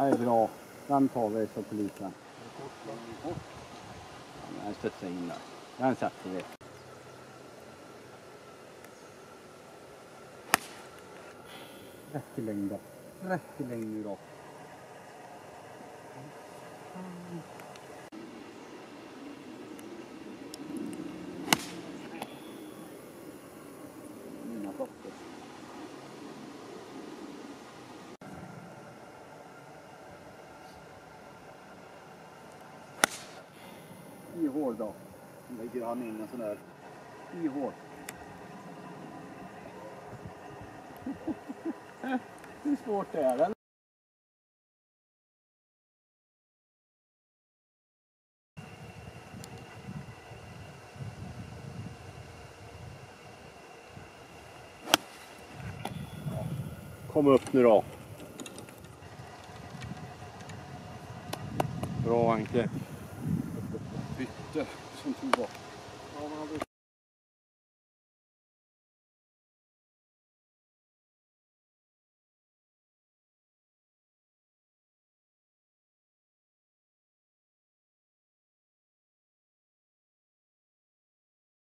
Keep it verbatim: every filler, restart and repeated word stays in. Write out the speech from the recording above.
Det är bra. Den tar vi så polisen. Ja, den studsar in där. Den sätter vi. Rätt i längd då. Rätt i längd nu då. Mina klockor. I hål då. Nu lägger han in en sån där. I hål. Hur svårt är det? Kom upp nu då. Bra Anke. Bytte som tog bort.